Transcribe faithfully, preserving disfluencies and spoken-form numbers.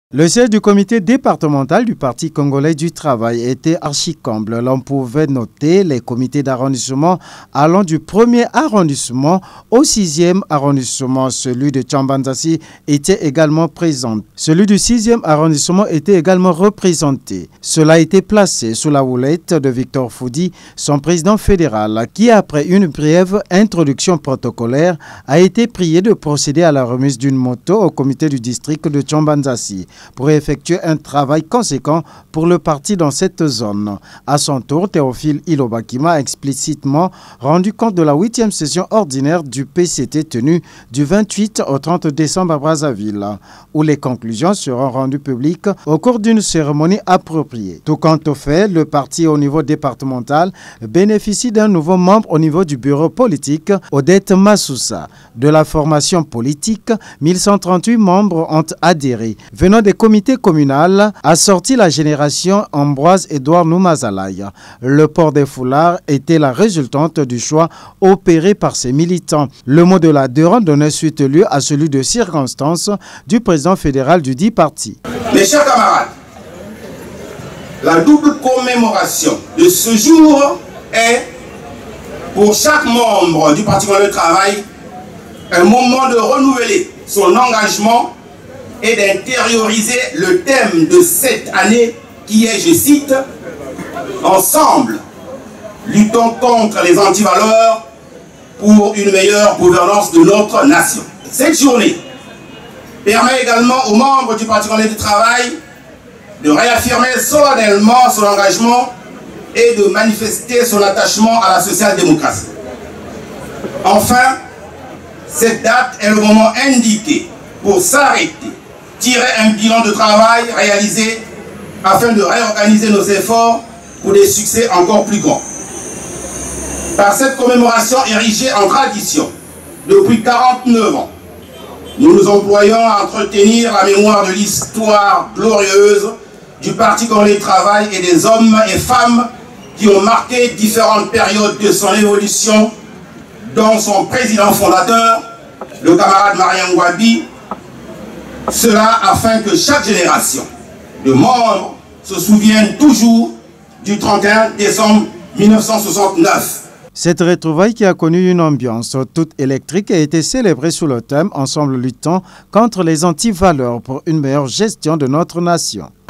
Le siège du comité départemental du Parti congolais du travail était archi-comble. L'on pouvait noter les comités d'arrondissement allant du premier arrondissement au sixième arrondissement. Celui de Tchambanzassi était également présent. Celui du sixième arrondissement était également représenté. Cela a été placé sous la houlette de Victor Foudi, son président fédéral, qui après une brève introduction protocolaire a été prié de procéder à la remise d'une moto au comité du district de Tchambanzassi pour effectuer un travail conséquent pour le parti dans cette zone. À son tour, Théophile Ilobakima a explicitement rendu compte de la huitième session ordinaire du P C T tenue du vingt-huit au trente décembre à Brazzaville, où les conclusions seront rendues publiques au cours d'une cérémonie appropriée. Tout quant au fait, le parti au niveau départemental bénéficie d'un nouveau membre au niveau du bureau politique, Odette Massoussa. De la formation politique, mille cent trente-huit membres ont adhéré. Venant des comités communaux, a sorti la génération Ambroise-Édouard Noumazalaï. Le port des foulards était la résultante du choix opéré par ses militants. Le mot de la Deron donnait suite lieu à celui de circonstance du président fédéral du dit parti. Mes chers camarades, la double commémoration de ce jour est, pour chaque membre du Parti congolais du travail, un moment de renouveler son engagement et d'intérioriser le thème de cette année qui est, je cite, « Ensemble, luttons contre les antivaleurs pour une meilleure gouvernance de notre nation ». Cette journée permet également aux membres du Parti congolais du travail de réaffirmer solennellement son engagement et de manifester son attachement à la social-démocratie. Enfin, cette date est le moment indiqué pour s'arrêter, tirer un bilan de travail réalisé afin de réorganiser nos efforts pour des succès encore plus grands. Par cette commémoration érigée en tradition depuis quarante-neuf ans, nous nous employons à entretenir la mémoire de l'histoire glorieuse du Parti congolais du travail et des hommes et femmes qui ont marqué différentes périodes de son évolution, dont son président fondateur, le camarade Marien Ngouabi. Cela afin que chaque génération de membres se souvienne toujours du trente et un décembre mille neuf cent soixante-neuf. Cette retrouvaille qui a connu une ambiance toute électrique a été célébrée sous le thème « Ensemble luttons contre les antivaleurs pour une meilleure gestion de notre nation ».